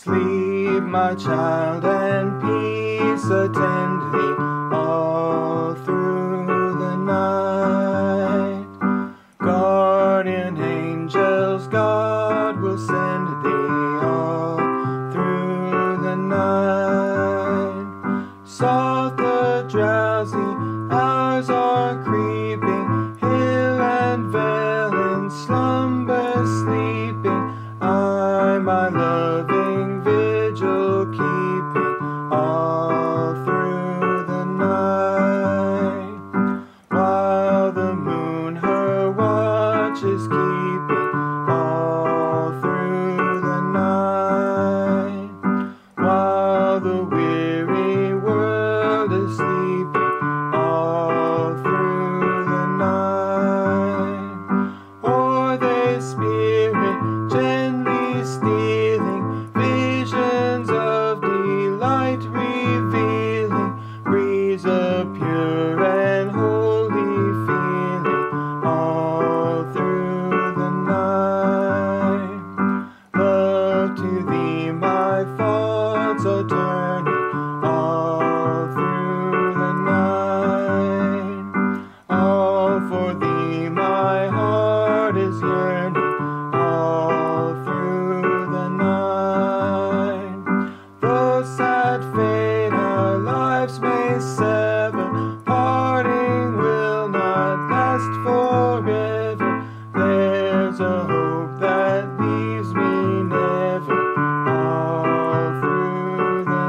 Sleep, my child, and peace attend thee all through the night. Guardian angels, God will send thee all through the night. Soft the drowsy hours are creeping, hill and vale in slumber sleeping. I my loving vigil keeping all through the night, while the moon her watch is keeping all through the night, while the weary world is sleeping all through the night. O'er thy spirit gently stealing, visions of delight revealing, breeze a pure and holy feeling all through the night. Love to thee my thoughts are turning all through the night. All for thee my heart is yearning all through the night. Though sad fate our lives may sever, parting will not last forever. There's a hope that leaves me never all through the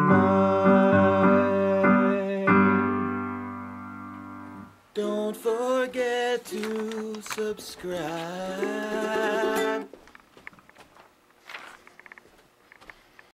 night. Don't forget to subscribe.